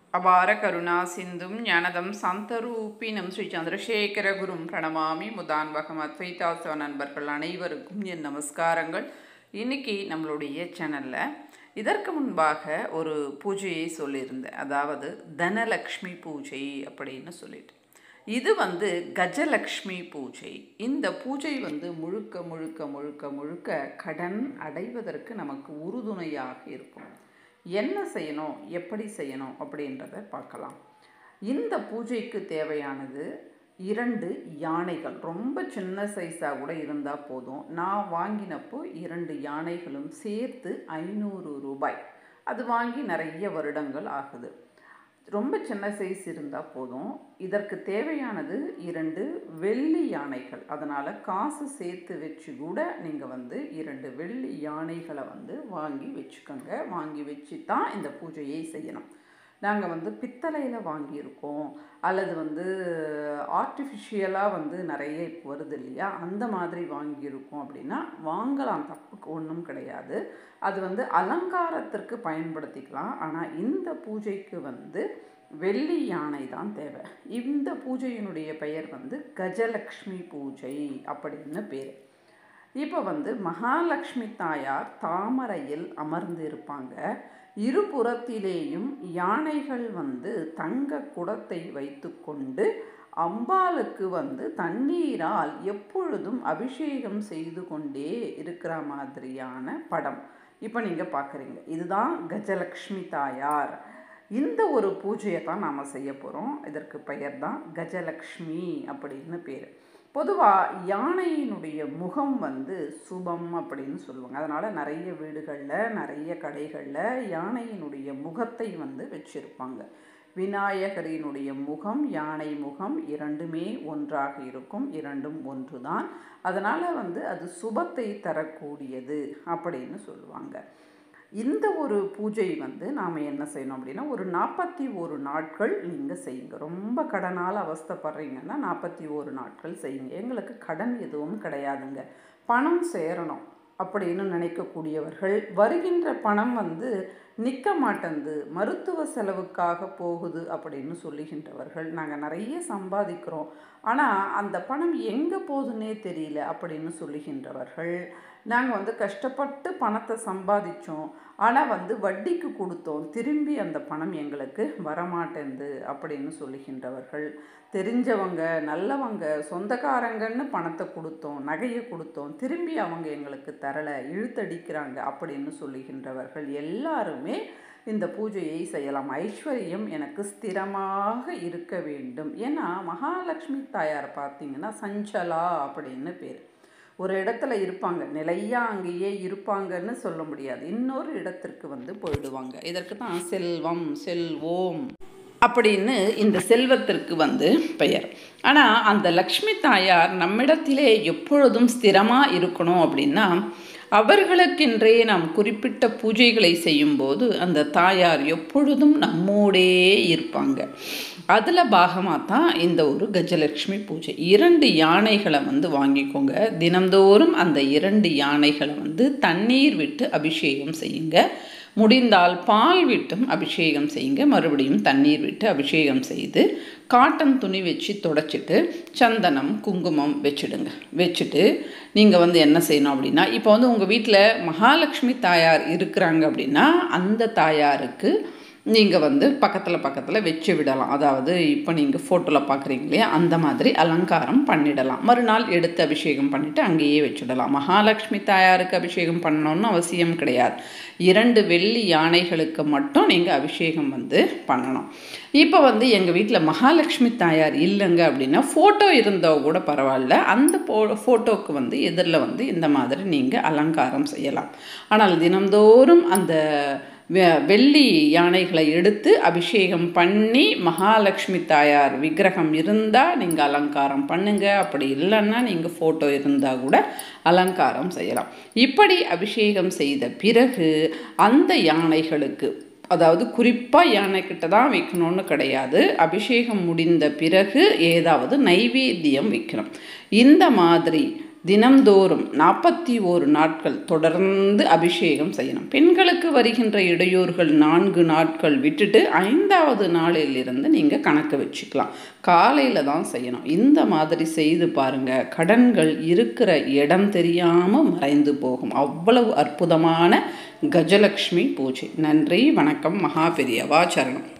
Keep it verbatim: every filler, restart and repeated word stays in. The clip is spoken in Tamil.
அபார கருணா சிந்தும் ஞானதம் சந்தரூபினம் ஸ்ரீ சந்திரசேகர குரும் பிரணமாமி முதான்வகம் அத்வைதாசவ நண்பர்கள் அனைவருக்கும் என் நமஸ்காரங்கள். இன்னைக்கு நம்மளுடைய சேனலில் இதற்கு முன்பாக ஒரு பூஜையை சொல்லியிருந்தேன், அதாவது தனலக்ஷ்மி பூஜை அப்படின்னு சொல்லிட்டு. இது வந்து கஜலக்ஷ்மி பூஜை. இந்த பூஜை வந்து முழுக்க முழுக்க முழுக்க முழுக்க கடன் அடைவதற்கு நமக்கு உறுதுணையாக இருக்கும். என்ன செய்யணும், எப்படி செய்யணும் அப்படின்றத பார்க்கலாம். இந்த பூஜைக்கு தேவையானது இரண்டு யானைகள், ரொம்ப சின்ன சைஸாக கூட இருந்தால் போதும். நான் வாங்கினப்போ இரண்டு யானைகளும் சேர்த்து ஐநூறு ரூபாய். அது வாங்கி நிறைய வருடங்கள் ஆகுது. ரொம்ப சின்ன சைஸ் இருந்தால் போதும். இதற்கு தேவையானது இரண்டு வெள்ளி யானைகள். அதனால் காசு சேர்த்து வச்சு கூட நீங்கள் வந்து இரண்டு வெள்ளி யானைகளை வந்து வாங்கி வச்சுக்கோங்க. வாங்கி வச்சு தான் இந்த பூஜையை செய்யணும். நாங்கள் வந்து பித்தளையில் வாங்கியிருக்கோம், அல்லது வந்து ஆர்டிஃபிஷியலாக வந்து நிறைய இப்போ வருது இல்லையா, அந்த மாதிரி வாங்கியிருக்கோம் அப்படின்னா வாங்கலாம், தப்புக்கு ஒன்றும் கிடையாது. அது வந்து அலங்காரத்திற்கு பயன்படுத்திக்கலாம். ஆனால் இந்த பூஜைக்கு வந்து வெள்ளி யானை தான் தேவை. இந்த பூஜையினுடைய பெயர் வந்து கஜலக்ஷ்மி பூஜை அப்படின்னு பேர். இப்போ வந்து மகாலட்சுமி தாயார் தாமரையில் அமர்ந்து இருப்பாங்க. இருபுறத்திலேயும் யானைகள் வந்து தங்க குடத்தை வைத்து கொண்டு அம்பாளுக்கு வந்து தண்ணீரால் எப்பொழுதும் அபிஷேகம் செய்து கொண்டே இருக்கிற மாதிரியான படம் இப்போ நீங்கள் பார்க்குறீங்க. இதுதான் கஜலக்ஷ்மி தாயார். இந்த ஒரு பூஜையை தான் நாம் செய்ய போகிறோம். இதற்கு பெயர் தான் கஜலக்ஷ்மி அப்படின்னு பேர். பொதுவாக யானையினுடைய முகம் வந்து சுபம் அப்படின்னு சொல்லுவாங்க. அதனால் நிறைய வீடுகளில் நிறைய கடைகளில் யானையினுடைய முகத்தை வந்து வச்சுருப்பாங்க. விநாயகரினுடைய முகம், யானை முகம் இரண்டுமே ஒன்றாக இருக்கும், இரண்டும் ஒன்று தான். அதனால் வந்து அது சுபத்தை தரக்கூடியது அப்படின்னு சொல்லுவாங்க. இந்த ஒரு பூஜை வந்து நாம் என்ன செய்யணும் அப்படின்னா, ஒரு நாற்பத்தி ஒரு நாட்கள் நீங்கள் செய்யுங்க. ரொம்ப கடனால் அவஸ்தைப்படுறீங்கன்னா நாற்பத்தி ஒரு நாட்கள் செய்யுங்க. எங்களுக்கு கடன் எதுவும் கிடையாதுங்க, பணம் சேரணும் அப்படின்னு நினைக்கக்கூடியவர்கள், வருகின்ற பணம் வந்து நிற்க மாட்டேங்குது, மருத்துவ செலவுக்காக போகுது அப்படின்னு சொல்லுகின்றவர்கள், நாங்கள் நிறைய சம்பாதிக்கிறோம் ஆனால் அந்த பணம் எங்கே போகுதுன்னே தெரியல அப்படின்னு சொல்லுகின்றவர்கள், நாங்கள் வந்து கஷ்டப்பட்டு பணத்தை சம்பாதிச்சோம் ஆனால் வந்து வட்டிக்கு கொடுத்தோம், திரும்பி அந்த பணம் எங்களுக்கு வரமாட்டேங்குது அப்படின்னு சொல்லுகின்றவர்கள், தெரிஞ்சவங்க நல்லவங்க சொந்தக்காரங்கன்னு பணத்தை கொடுத்தோம், நகையை கொடுத்தோம், திரும்பி அவங்க எங்களுக்கு தரலை, இழுத்தடிக்கிறாங்க அப்படின்னு சொல்லுகின்றவர்கள் எல்லாருமே இந்த பூஜையை செய்யலாம். ஐஸ்வர்யம் எனக்கு ஸ்திரமாக இருக்க வேண்டும். ஏன்னா மகாலட்சுமி தாயார் பார்த்தீங்கன்னா சஞ்சலா அப்படின்னு பேர். ஒரு இடத்துல இருப்பாங்க, நிலையாக அங்கேயே இருப்பாங்கன்னு சொல்ல முடியாது, இன்னொரு இடத்திற்கு வந்து போயிடுவாங்க. இதற்கு தான் செல்வம் செல்வோம் அப்படின்னு இந்த செல்வத்திற்கு வந்து பெயர். ஆனால் அந்த லக்ஷ்மி தாயார் நம்மிடத்திலே எப்பொழுதும் ஸ்திரமாக இருக்கணும் அப்படின்னா, அவர்களுக்கென்றே நாம் குறிப்பிட்ட பூஜைகளை செய்யும்போது அந்த தாயார் எப்பொழுதும் நம்மோடே இருப்பாங்க. அதில் பாகமாக தான் இந்த ஒரு கஜலக்ஷ்மி பூஜை. இரண்டு யானைகளை வந்து வாங்கிக்கோங்க. தினந்தோறும் அந்த இரண்டு யானைகளை வந்து தண்ணீர் விட்டு அபிஷேகம் செய்யுங்க. முடிந்தால் பால் விட்டும் அபிஷேகம் செய்யுங்க. மறுபடியும் தண்ணீர் விட்டு அபிஷேகம் செய்து காட்டன் துணி வச்சு தொடச்சிட்டு சந்தனம் குங்குமம் வச்சுடுங்க. வச்சுட்டு நீங்கள் வந்து என்ன செய்யணும் அப்படின்னா, இப்போ வந்து உங்கள் வீட்டில் மகாலட்சுமி தாயார் இருக்கிறாங்க அப்படின்னா அந்த தாயாருக்கு நீங்கள் வந்து பக்கத்தில் பக்கத்தில் வச்சு விடலாம். அதாவது இப்போ நீங்கள் ஃபோட்டோவில் பார்க்குறீங்க இல்லையா, அந்த மாதிரி அலங்காரம் பண்ணிடலாம். மறுநாள் எடுத்து அபிஷேகம் பண்ணிவிட்டு அங்கேயே வச்சுடலாம். மகாலட்சுமி தாயாருக்கு அபிஷேகம் பண்ணணும்னு அவசியம் கிடையாது. இரண்டு வெள்ளி யானைகளுக்கு மட்டும் நீங்கள் அபிஷேகம் வந்து பண்ணணும். இப்போ வந்து எங்கள் வீட்டில் மகாலட்சுமி தாயார் இல்லைங்க அப்படின்னா ஃபோட்டோ இருந்தால் கூட பரவாயில்ல, அந்த போ ஃபோட்டோவுக்கு வந்து எதிரில் வந்து இந்த மாதிரி நீங்கள் அலங்காரம் செய்யலாம். ஆனால் தினந்தோறும் அந்த வெள்ளி யானைகளை எடுத்து அபிஷேகம் பண்ணி மகாலட்சுமி தாயார் விக்கிரகம் இருந்தால் நீங்கள் அலங்காரம் பண்ணுங்க. அப்படி இல்லைன்னா நீங்கள் ஃபோட்டோ இருந்தால் கூட அலங்காரம் செய்யலாம். இப்படி அபிஷேகம் செய்த பிறகு அந்த யானைகளுக்கு, அதாவது குறிப்பாக யானைக்கிட்ட தான் வைக்கணும்னு கிடையாது, அபிஷேகம் முடிந்த பிறகு ஏதாவது நைவேத்தியம் வைக்கணும். இந்த மாதிரி தினம்தோறும் நாற்பத்தி ஓரு நாட்கள் தொடர்ந்து அபிஷேகம் செய்யணும். பெண்களுக்கு வருகின்ற இடையூறுகள் நான்கு நாட்கள் விட்டுட்டு ஐந்தாவது நாளிலிருந்து நீங்கள் கணக்கு வச்சுக்கலாம். காலையில் தான் செய்யணும். இந்த மாதிரி செய்து பாருங்கள், கடன்கள் இருக்கிற இடம் தெரியாமல் மறைந்து போகும். அவ்வளவு அற்புதமான கஜலக்ஷ்மி பூஜை. நன்றி, வணக்கம். மகா பெரியவா சரணம்.